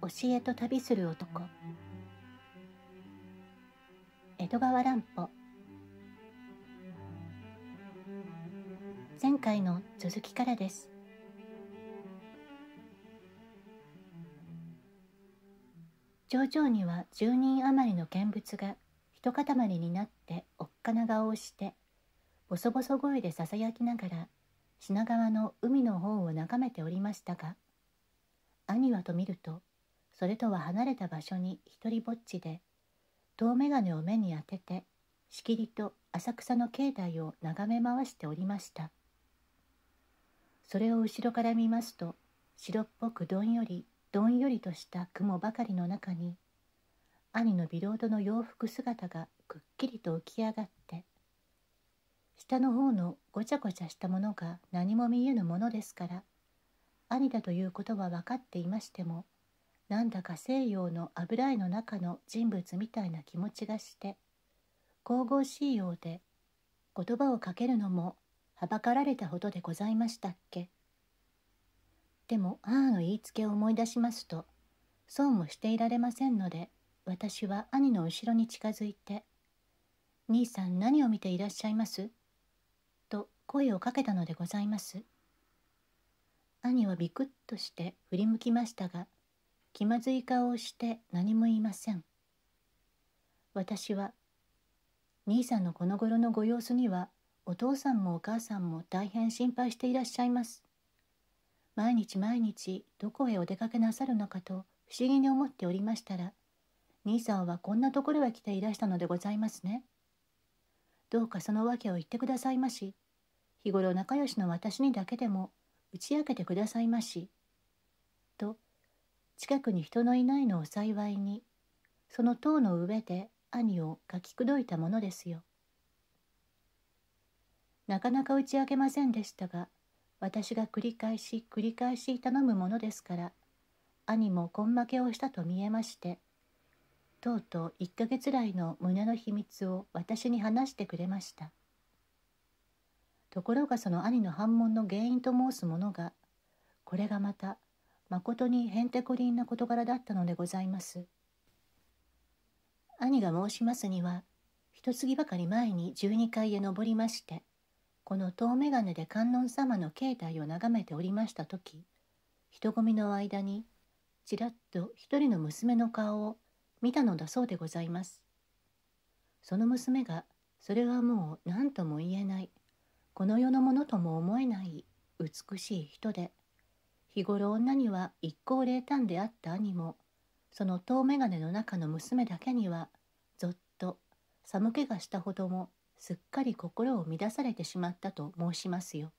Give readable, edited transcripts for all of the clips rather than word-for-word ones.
教えと旅する男。江戸川乱歩。前回の続きからです。頂上には10人余りの見物が一塊になっておっかな顔をしてボソボソ声でささやきながら品川の海の方を眺めておりましたが、兄はと見るとそれとは離れた場所に一人ぼっちで遠眼鏡を目に当ててしきりと浅草の境内を眺め回しておりました。それを後ろから見ますと、白っぽくどんよりとした雲ばかりの中に兄のビロードの洋服姿がくっきりと浮き上がって、下の方のごちゃごちゃしたものが何も見えぬものですから、兄だということは分かっていましても、なんだか西洋の油絵の中の人物みたいな気持ちがして神々しいようで、言葉をかけるのもはばかられたほどでございましたっけ。でも母の言いつけを思い出しますと、そうもしていられませんので、私は兄の後ろに近づいて、兄さん何を見ていらっしゃいますと声をかけたのでございます。兄はビクッとして振り向きましたが、気まずい顔をして何も言いません。私は、兄さんのこの頃のご様子には、お父さんもお母さんも大変心配していらっしゃいます。毎日毎日どこへお出かけなさるのかと不思議に思っておりましたら、兄さんはこんなところへ来ていらしたのでございますね。どうかその訳を言ってくださいまし。日頃仲良しの私にだけでも打ち明けてくださいまし。と、近くに人のいないのを幸いに、その塔の上で兄をかきくどいたものですよ。なかなか打ち明けませんでしたが、私が繰り返し頼むものですから、兄も根負けをしたと見えまして、とうとう1ヶ月来の胸の秘密を私に話してくれました。ところがその兄の反問の原因と申すものが、これがまたまことにへんてこりんな事柄だったのでございます。兄が申しますには、一月ばかり前に12階へ登りまして、この遠眼鏡で観音様の境内を眺めておりましたとき、人混みの間にちらっと一人の娘の顔を見たのだそうでございます。その娘が、それはもう何とも言えない、この世のものとも思えない美しい人で、日頃女には一向冷淡であった兄も、その遠眼鏡の中の娘だけにはぞっと寒気がしたほどもすっかり心を乱されてしまったと申しますよ。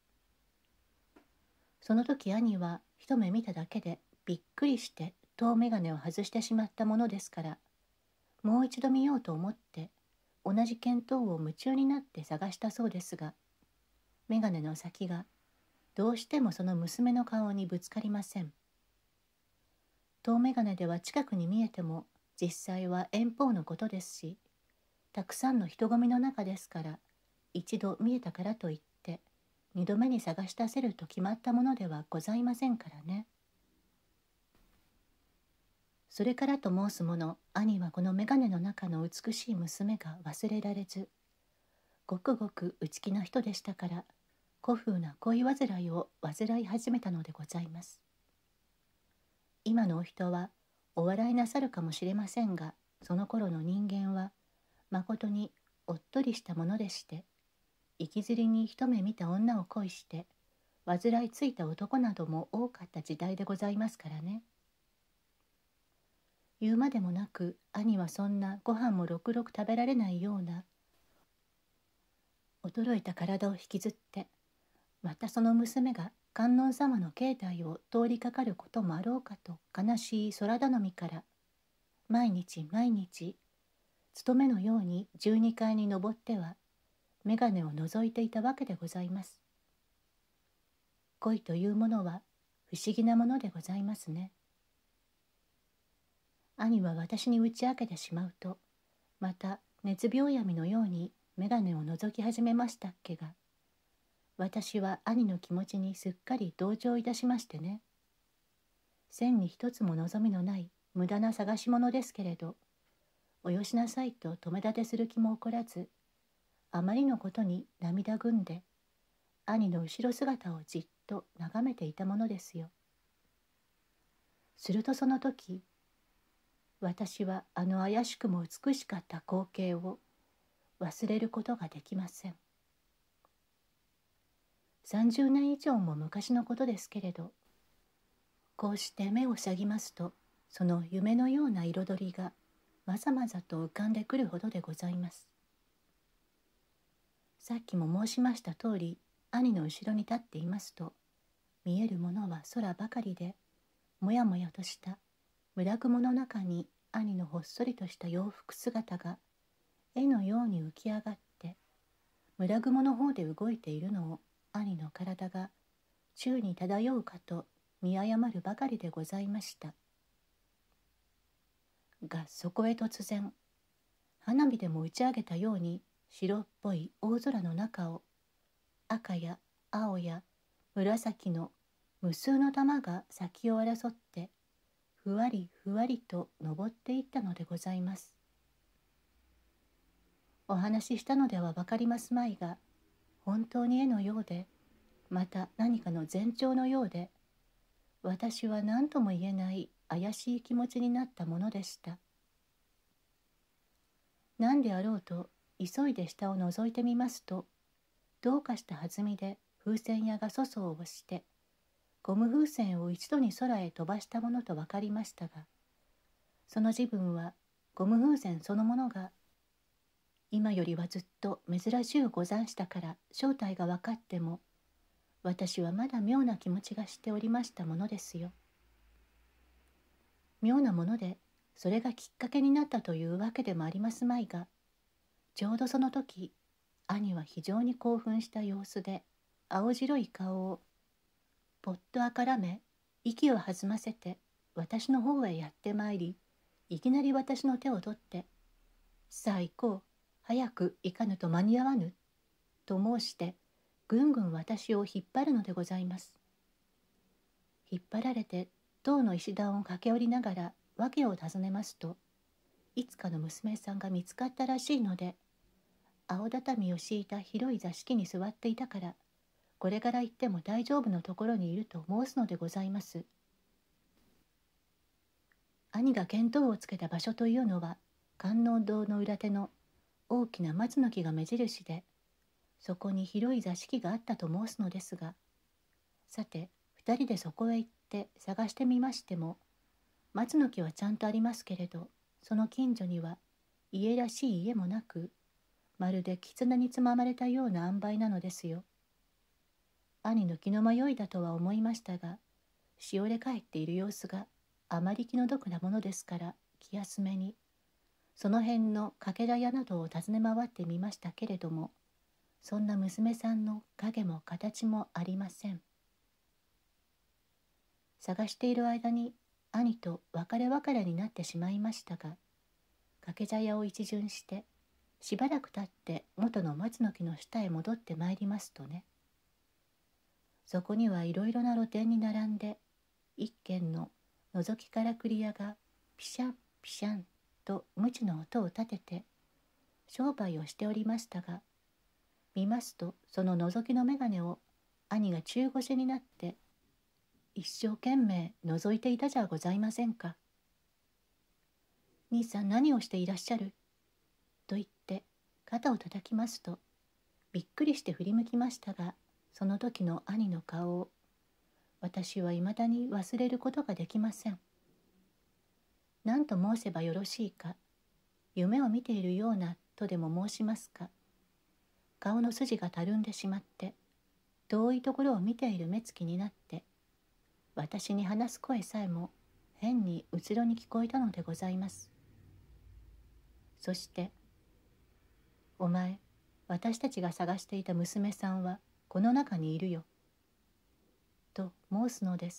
その時兄は一目見ただけでびっくりして遠眼鏡を外してしまったものですから、もう一度見ようと思って同じ見当を夢中になって探したそうですが、眼鏡の先がどうしてもその娘の顔にぶつかりません。遠眼鏡では近くに見えても実際は遠方のことですし、たくさんの人混みの中ですから、一度見えたからといって二度目に探し出せると決まったものではございませんからね。それからと申すもの、兄はこの眼鏡の中の美しい娘が忘れられず、ごくごく内気な人でしたから、古風な恋煩いを患い始めたのでございます。今のお人はお笑いなさるかもしれませんが、その頃の人間はまことにおっとりしたものでして、行きずりに一目見た女を恋して患いついた男なども多かった時代でございますからね。言うまでもなく、兄はそんなご飯もろくろく食べられないような衰えた体を引きずって、またその娘が観音様の境内を通りかかることもあろうかと悲しい空頼みから、毎日毎日勤めのように12階に登っては眼鏡を覗いていたわけでございます。恋というものは不思議なものでございますね。兄は私に打ち明けてしまうと、また熱病闇のように眼鏡を覗き始めましたっけが、私は兄の気持ちにすっかり同情いたしましてね。 千に一つも望みのない無駄な探し物ですけれど、およしなさいと止め立てする気も起こらず、あまりのことに涙ぐんで、兄の後ろ姿をじっと眺めていたものですよ。するとその時、私はあの怪しくも美しかった光景を忘れることができません。30年以上も昔のことですけれど、こうして目を塞ぎますと、その夢のような彩りがまざまざと浮かんでくるほどでございます。さっきも申しました通り、兄の後ろに立っていますと、見えるものは空ばかりで、もやもやとした村雲の中に兄のほっそりとした洋服姿が絵のように浮き上がって、村雲の方で動いているのを兄の体が宙に漂うかと見誤るばかりでございました。がそこへ突然、花火でも打ち上げたように白っぽい大空の中を赤や青や紫の無数の玉が先を争ってふわりふわりと登っていったのでございます。お話ししたのでは分かりますまいが、本当に絵のようで、また何かの前兆のようで、私は何とも言えない怪しい気持ちになったものでした。何であろうと急いで下を覗いてみますと、どうかした弾みで風船屋が粗相をして、ゴム風船を一度に空へ飛ばしたものと分かりましたが、その自分はゴム風船そのものが今よりはずっと珍しゅうござんしたから正体が分かっても、私はまだ妙な気持ちがしておりましたものですよ。妙なもので、それがきっかけになったというわけでもありますまいが、ちょうどその時、兄は非常に興奮した様子で、青白い顔をぽっとあからめ、息を弾ませて、私の方へやってまいり、いきなり私の手を取って、さあ行こう、早く行かぬと間に合わぬ、と申して、ぐんぐん私を引っ張るのでございます。引っ張られて、塔の石段を駆け下りながら訳を尋ねますと、いつかの娘さんが見つかったらしいので、青畳を敷いた広い座敷に座っていたから、これから行っても大丈夫のところにいると申すのでございます。兄が見当をつけた場所というのは、観音堂の裏手の大きな松の木が目印で、そこに広い座敷があったと申すのですが、さて、2人でそこへ行って探してみましても、松の木はちゃんとありますけれど、その近所には家らしい家もなく、まるで狐につままれたような塩梅なのですよ。兄の気の迷いだとは思いましたが、しおれ返っている様子があまり気の毒なものですから、気休めに、その辺のかけら屋などを訪ね回ってみましたけれども、そんな娘さんの影も形もありません。探している間に兄と別れ別れになってしまいましたが、掛け茶屋を一巡して、しばらく経って元の松の木の下へ戻ってまいりますとね、そこにはいろいろな露店に並んで、一軒の覗きからくり屋がピシャンピシャンと無知の音を立てて商売をしておりましたが、見ますとその覗きの眼鏡を兄が中腰になって一生懸命覗いていたじゃございませんか。兄さん何をしていらっしゃると言って肩を叩きますと、びっくりして振り向きましたが、その時の兄の顔を私はいまだに忘れることができません。何と申せばよろしいか、夢を見ているようなとでも申しますか、顔の筋がたるんでしまって、遠いところを見ている目つきになって、私に話す声さえも変にうつろに聞こえたのでございます。そして、お前、私たちが探していた娘さんはこの中にいるよ、と申すのです。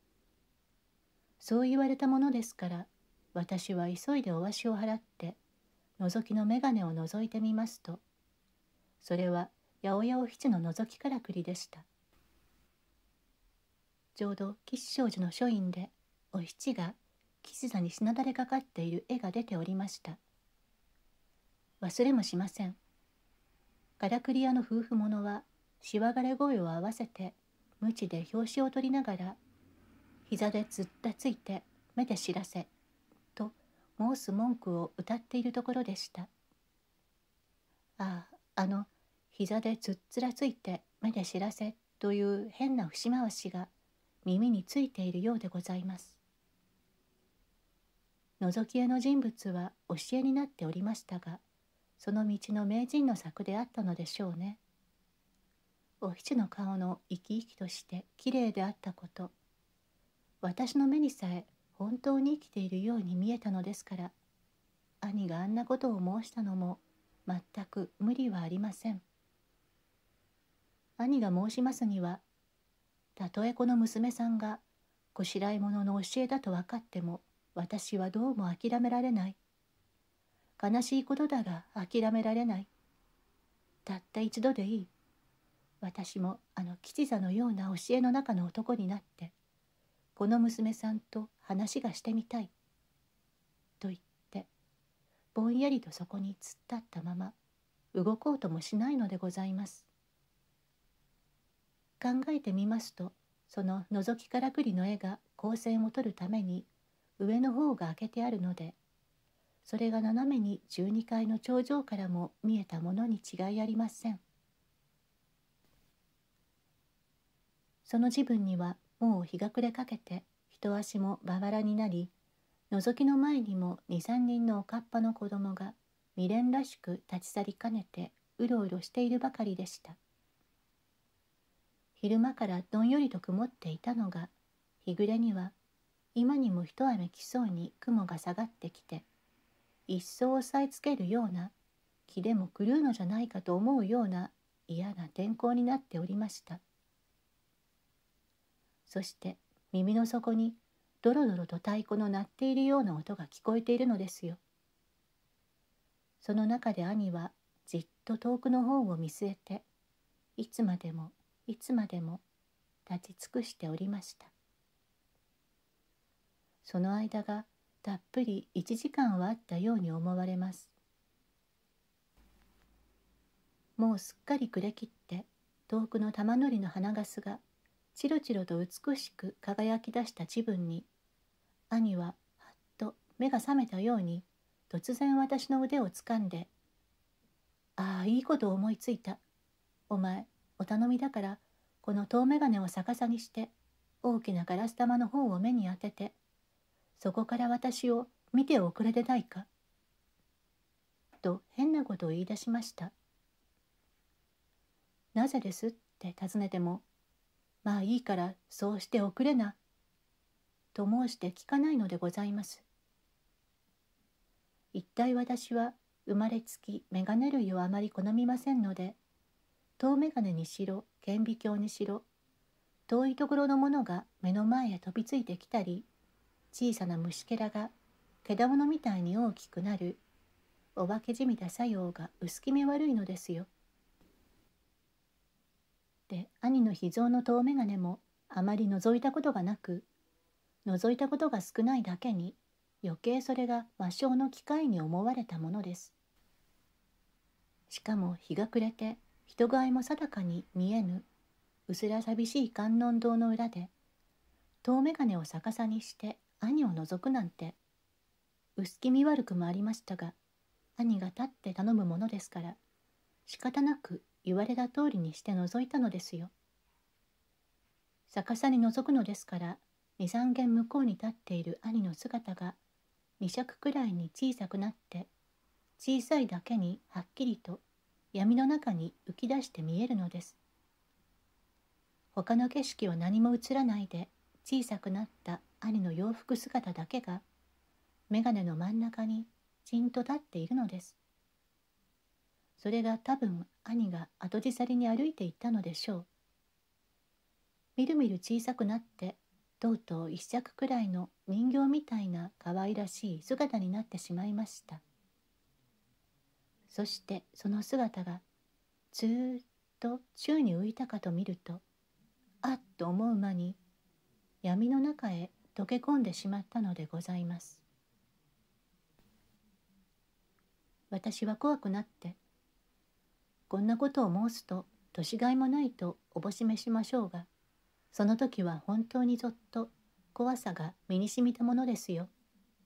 そう言われたものですから、私は急いでお足を払って、覗きの眼鏡を覗いてみますと、それは八百屋お七の覗きからくりでした。ちょうど吉祥寺の書院でお七が岸座にしなだれかかっている絵が出ておりました。忘れもしません。からくり屋の夫婦者はしわがれ声を合わせて無知で拍子を取りながら、膝でずったついて目で知らせと申す文句を歌っているところでした。膝でつっつらついて目で知らせという変な節回しが耳についているようでございます。覗き絵の人物は教えになっておりましたが、その道の名人の作であったのでしょうね。お七の顔の生き生きとしてきれいであったこと、私の目にさえ本当に生きているように見えたのですから、兄があんなことを申したのも全く無理はありません。兄が申しますには、たとえこの娘さんがこしらえ者の教えだと分かっても、私はどうも諦められない。悲しいことだが諦められない。たった一度でいい。私も吉座のような教えの中の男になって、この娘さんと話がしてみたい。と言って、ぼんやりとそこに突っ立ったまま、動こうともしないのでございます。考えてみますと、その覗きからくりの絵が光線を取るために上の方が開けてあるので、それが斜めに12階の頂上からも見えたものに違いありません。その時分にはもう日が暮れかけて一足もまばらになり、覗きの前にも2、3人のおかっぱの子供が未練らしく立ち去りかねてうろうろしているばかりでした。昼間からどんよりと曇っていたのが、日暮れには今にも一雨来そうに雲が下がってきて、一層押さえつけるような、気でも狂うのじゃないかと思うような嫌な天候になっておりました。そして耳の底にドロドロと太鼓の鳴っているような音が聞こえているのですよ。その中で兄はじっと遠くの方を見据えて、いつまでもいつまでも立ち尽くしておりました。その間がたっぷり1時間はあったように思われます。もうすっかり暮れきって、遠くの玉乗りの花がすがチロチロと美しく輝き出した自分に、兄ははっと目が覚めたように突然私の腕をつかんで、ああ、いいことを思いついた。お前、お頼みだから、この遠眼鏡を逆さにして、大きなガラス玉の方を目に当てて、そこから私を見ておくれでないか。と変なことを言い出しました。なぜですって尋ねても、まあいいからそうしておくれな。と申して聞かないのでございます。一体私は生まれつき眼鏡類をあまり好みませんので、遠眼鏡にしろ顕微鏡にしろ、遠いところのものが目の前へ飛びついてきたり、小さな虫けらが毛玉みたいに大きくなる、お化けじみた作用が薄気味悪いのですよ。で、兄の秘蔵の遠眼鏡もあまり覗いたことがなく、覗いたことが少ないだけに、余計それが魔性の機械に思われたものです。しかも日が暮れて人がいも定かに見えぬ薄ら寂しい観音堂の裏で、遠眼鏡を逆さにして兄を覗くなんて、薄気味悪くもありましたが、兄が立って頼むものですから、仕方なく言われた通りにして覗いたのですよ。逆さに覗くのですから、二三軒向こうに立っている兄の姿が2尺くらいに小さくなって、小さいだけにはっきりと闇の中に浮き出して見えるのです。他の景色は何も映らないで、小さくなった兄の洋服姿だけが眼鏡の真ん中にじんと立っているのです。それが多分兄が後じさりに歩いていったのでしょう。みるみる小さくなって、とうとう一尺くらいの人形みたいな可愛らしい姿になってしまいました。そしてその姿がずーっと宙に浮いたかと見ると、あっと思う間に闇の中へ溶け込んでしまったのでございます。私は怖くなって、こんなことを申すと年がいもないとおぼしめしましょうが、その時は本当にぞっと怖さが身にしみたものですよ。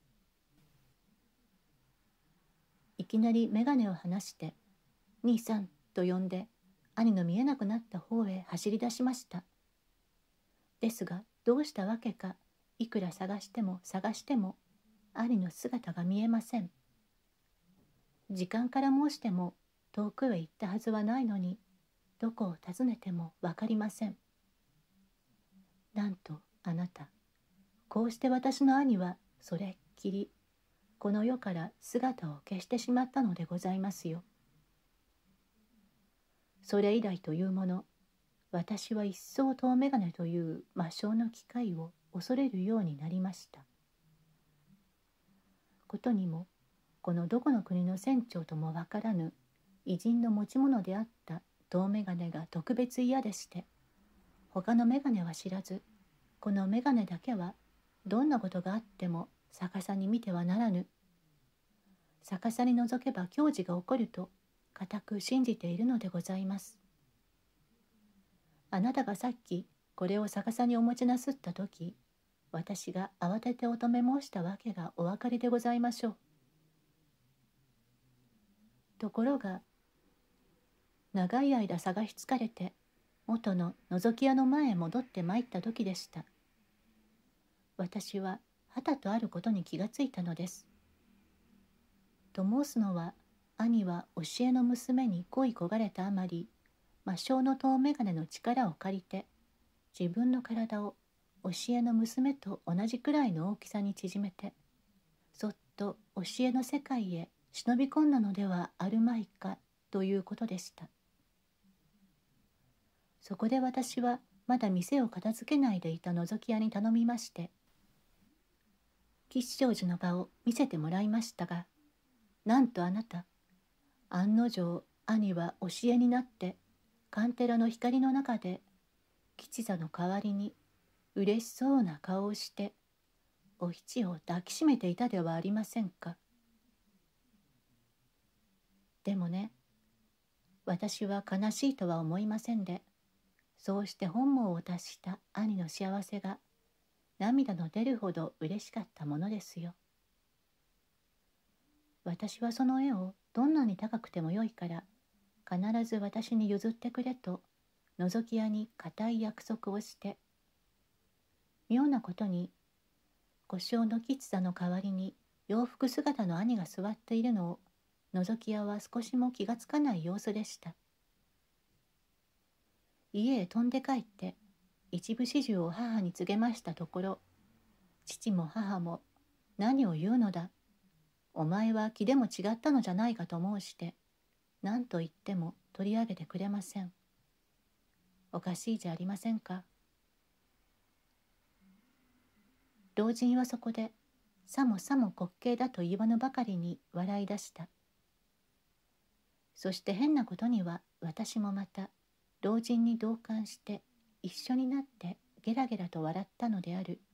いきなり眼鏡を離して、兄さんと呼んで、兄の見えなくなった方へ走り出しました。ですが、どうしたわけか、いくら探しても探しても、兄の姿が見えません。時間から申しても、遠くへ行ったはずはないのに、どこを訪ねてもわかりません。なんとあなた、こうして私の兄はそれっきり、この世から姿を消してしまったのでございますよ。それ以来というもの、私は一層遠眼鏡という魔性の機械を恐れるようになりました。ことにも、このどこの国の船長ともわからぬ偉人の持ち物であった遠眼鏡が特別嫌でして、他の眼鏡は知らず、この眼鏡だけはどんなことがあっても逆さに見てはならぬ。逆さに覗けば凶事が起こると固く信じているのでございます。あなたがさっきこれを逆さにお持ちなすったとき、私が慌ててお止め申したわけがお分かりでございましょう。ところが、長い間探し疲れて、元の覗き屋の前へ戻って参った時でした。私ははたとあることに気がついたのです。と申すのは、兄は教えの娘に恋焦がれたあまり、魔性の遠眼鏡の力を借りて、自分の体を教えの娘と同じくらいの大きさに縮めて、そっと教えの世界へ忍び込んだのではあるまいかということでした。そこで私はまだ店を片付けないでいた覗き屋に頼みまして、吉祥寺の場を見せてもらいましたが、なんとあなた、案の定兄は教えになってカンテラの光の中で吉座の代わりに嬉しそうな顔をしてお七を抱きしめていたではありませんか。でもね、私は悲しいとは思いませんで、そうして本望を達した兄の幸せが涙の出るほど嬉しかったものですよ。私はその絵をどんなに高くてもよいから必ず私に譲ってくれと覗き屋に固い約束をして、妙なことに故障の吉座の代わりに洋服姿の兄が座っているのを覗き屋は少しも気がつかない様子でした。家へ飛んで帰って一部始終を母に告げましたところ、父も母も何を言うのだ、お前は気でも違ったのじゃないかと申して何と言っても取り上げてくれません。おかしいじゃありませんか。老人はそこでさもさも滑稽だと言わぬばかりに笑い出した。そして変なことには私もまた老人に同感して一緒になってゲラゲラと笑ったのである。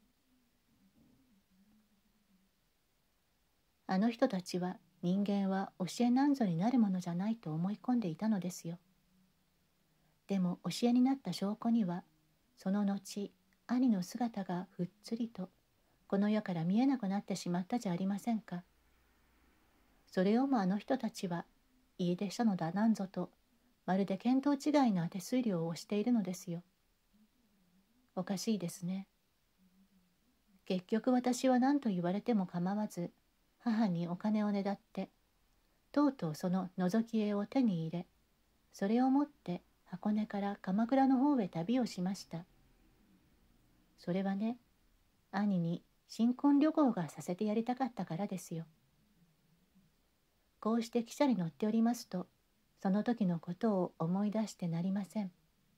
あの人たちは人間は教えなんぞになるものじゃないと思い込んでいたのですよ。でも教えになった証拠には、その後兄の姿がふっつりとこの世から見えなくなってしまったじゃありませんか。それをもあの人たちは家出したのだなんぞとまるで見当違いな手数料をしているのですよ。おかしいですね。結局私は何と言われても構わず母にお金をねだってとうとうその覗き絵を手に入れ、それを持って箱根から鎌倉の方へ旅をしました。それはね、兄に新婚旅行がさせてやりたかったからですよ。こうして汽車に乗っておりますと、その時のことを思い出してなりません。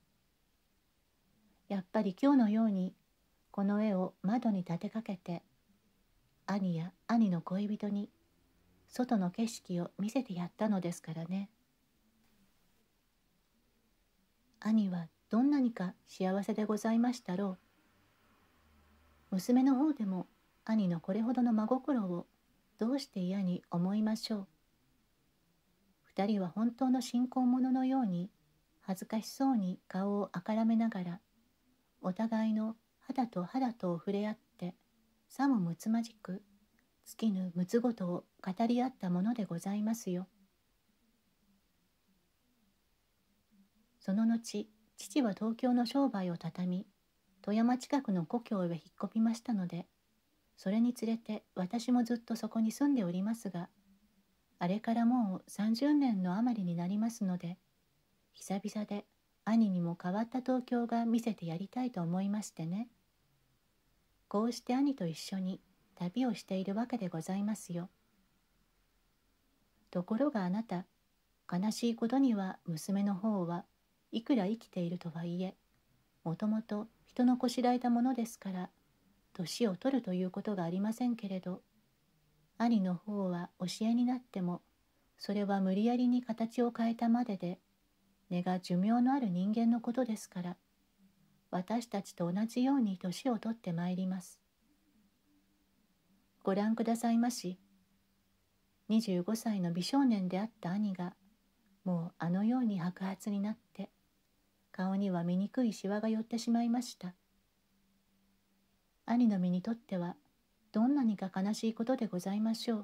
やっぱり今日のようにこの絵を窓に立てかけて、兄や兄の恋人に外の景色を見せてやったのですからね。兄はどんなにか幸せでございましたろう。 娘の方でも兄のこれほどの真心をどうして嫌に思いましょう。二人は本当の信仰者のように恥ずかしそうに顔をあからめながら、お互いの肌と肌とを触れ合って、さもむつまじく尽きぬむつごとを語り合ったものでございますよ。その後、父は東京の商売を畳み、富山近くの故郷へ引っ込みましたので、それにつれて私もずっとそこに住んでおりますが、あれからもう30年の余りになりますので、久々で兄にも変わった東京が見せてやりたいと思いましてね。こうして兄と一緒に旅をしているわけでございますよ。ところがあなた、悲しいことには娘の方はいくら生きているとはいえ、もともと人のこしらえたものですから、年を取るということがありませんけれど、兄の方は教えになっても、それは無理やりに形を変えたまでで、根が寿命のある人間のことですから、私たちと同じように年を取ってまいります。ご覧くださいまし。25歳の美少年であった兄が、もうあのように白髪になって、顔には醜いシワが寄ってしまいました。兄の身にとっては、どんなにか悲しいことでございましょう。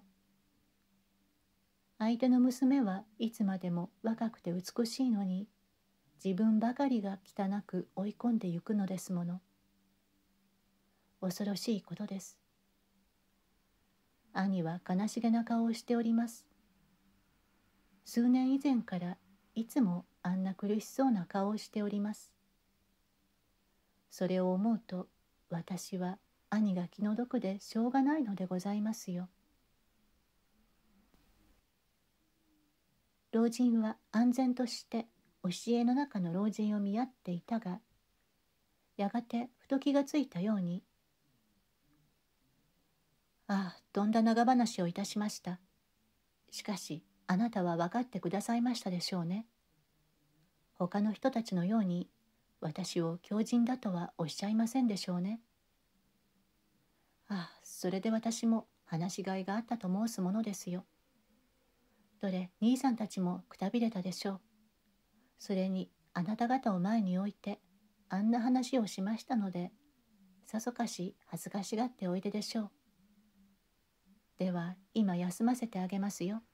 相手の娘はいつまでも若くて美しいのに、自分ばかりが汚く追い込んでゆくのですもの。恐ろしいことです。兄は悲しげな顔をしております。数年以前からいつもあんな苦しそうな顔をしております。それを思うと、私は兄が気の毒でしょうがないのでございますよ。老人は安然として教えの中の老人を見合っていたが、やがてふと気がついたように、ああ、とんだ長話をいたしました。しかし、あなたは分かってくださいましたでしょうね。他の人たちのように、私を狂人だとはおっしゃいませんでしょうね。ああ、それで私も話しがいがあったと申すものですよ。どれ、兄さんたちもくたびれたでしょう。それに、あなた方を前に置いて、あんな話をしましたので、さぞかし恥ずかしがっておいででしょう。では、今休ませてあげますよ。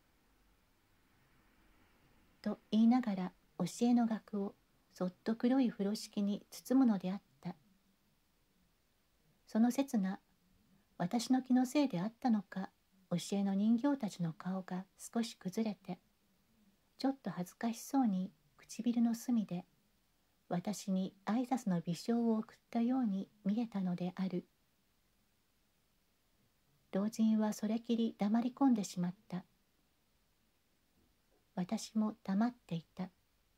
と言いながら、教えの額をそっと黒い風呂敷に包むのであった。その刹那、私の気のせいであったのか、教えの人形たちの顔が少し崩れて、ちょっと恥ずかしそうに唇の隅で私に挨拶の微笑を送ったように見えたのである。老人はそれきり黙り込んでしまった。私も黙っていた。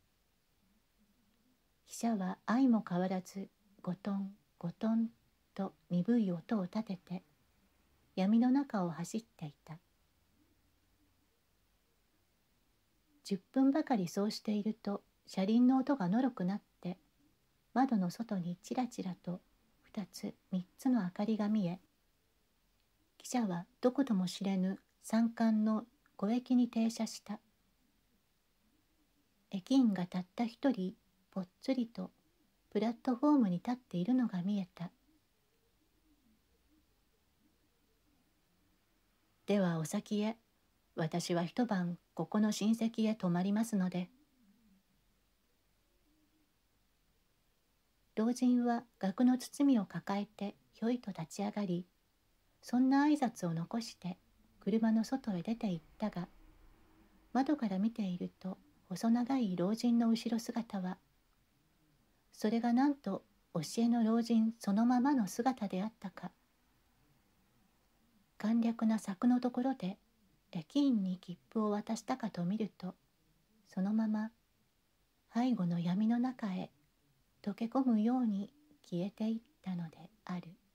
汽車は相も変わらずゴトンゴトンと鈍い音を立てて闇の中を走っていた。10分ばかりそうしていると車輪の音がのろくなって窓の外にちらちらと2つ3つの明かりが見え、汽車はどことも知れぬ山間の小駅に停車した。駅員がたった一人ぽっつりとプラットフォームに立っているのが見えた。ではお先へ。私は一晩ここの親戚へ泊まりますので。老人は額の包みを抱えてひょいと立ち上がり、そんな挨拶を残して車の外へ出て行ったが、窓から見ていると細長い老人の後ろ姿は、それがなんと教えの老人そのままの姿であったか。簡略な柵のところで駅員に切符を渡したかと見ると、そのまま背後の闇の中へ溶け込むように消えていったのである。